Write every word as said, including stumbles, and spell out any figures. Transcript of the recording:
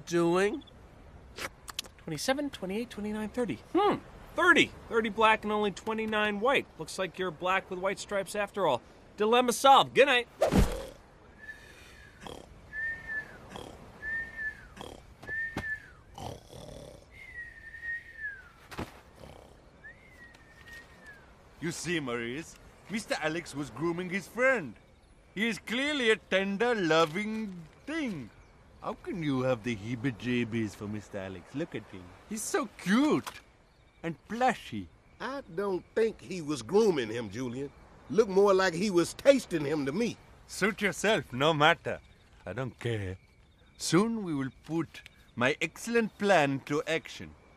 doing? twenty-seven, twenty-eight, twenty-nine, thirty. Hmm, thirty. thirty black and only twenty-nine white. Looks like you're black with white stripes after all. Dilemma solved. Good night. You see, Maurice, Mister Alex was grooming his friend. He is clearly a tender, loving thing. How can you have the heebie-jeebies for Mister Alex? Look at him. He's so cute and plushy. I don't think he was grooming him, Julian. Looked more like he was tasting him to me. Suit yourself, no matter. I don't care. Soon we will put my excellent plan to action.